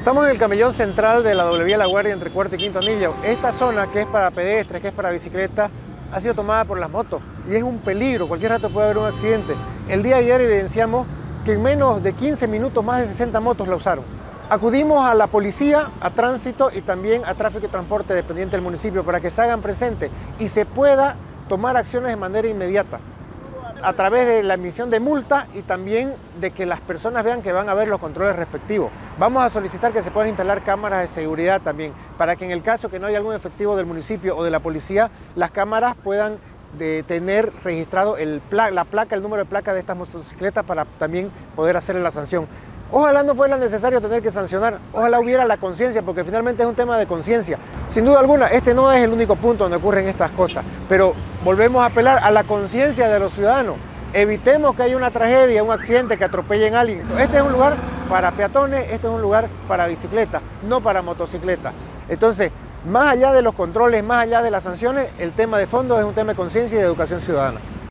Estamos en el camellón central de la doble vía La Guardia entre Cuarto y Quinto Anillo. Esta zona, que es para pedestres, que es para bicicletas, ha sido tomada por las motos y es un peligro, cualquier rato puede haber un accidente. El día de ayer evidenciamos que en menos de 15 minutos más de 60 motos la usaron. Acudimos a la policía, a tránsito y también a tráfico y transporte dependiente del municipio para que se hagan presentes y se pueda tomar acciones de manera inmediata a través de la emisión de multa y también de que las personas vean que van a ver los controles respectivos. Vamos a solicitar que se puedan instalar cámaras de seguridad también, para que en el caso que no haya algún efectivo del municipio o de la policía, las cámaras puedan tener registrado la placa, el número de placa de estas motocicletas para también poder hacerle la sanción. Ojalá no fuera necesario tener que sancionar, ojalá hubiera la conciencia, porque finalmente es un tema de conciencia. Sin duda alguna, este no es el único punto donde ocurren estas cosas, pero volvemos a apelar a la conciencia de los ciudadanos. Evitemos que haya una tragedia, un accidente, que atropellen a alguien. Este es un lugar para peatones, este es un lugar para bicicletas, no para motocicletas. Entonces, más allá de los controles, más allá de las sanciones, el tema de fondo es un tema de conciencia y de educación ciudadana.